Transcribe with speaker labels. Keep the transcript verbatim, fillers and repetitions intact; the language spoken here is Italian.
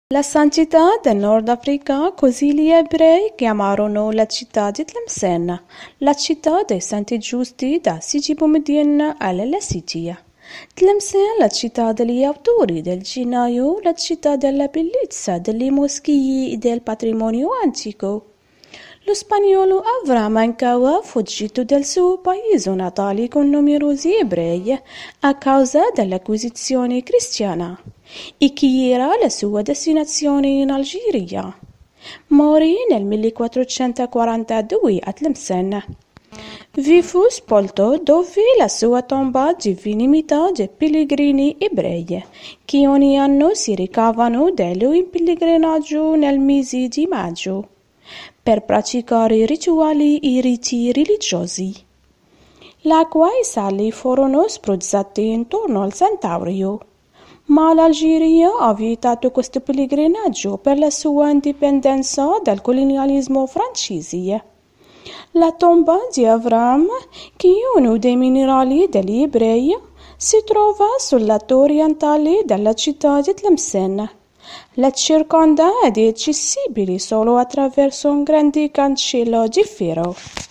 Speaker 1: La santità del Nord Africa, così gli ebrei chiamarono la città di Tlemcen, la città dei santi giusti da Sijiboumeddin all'Esigia. Tlemcen, la città degli autori del gennaio, la città della bellezza, delle moschee e del patrimonio antico. Lo spagnolo Avram mancava fuggito dal suo paese natale con numerosi ebrei a causa dell'acquisizione cristiana. E chi era la sua destinazione in Algeria? Morì nel millequattrocentoquarantadue a Tlemcen. Vi fu sepolto dove la sua tomba divinità dei pellegrini ebrei, che ogni anno si recavano da lui in pellegrinaggio nel mese di maggio, per praticare rituali e riti religiosi. L'acqua e sale furono spruzzate intorno al Centauro, ma l'Algeria ha vietato questo pellegrinaggio per la sua indipendenza dal colonialismo francese. La tomba di Avram, che è uno dei minerali degli ebrei, si trova sul lato orientale della città di Tlemcen. La circonda ed è accessibile solo attraverso un grande cancello di ferro.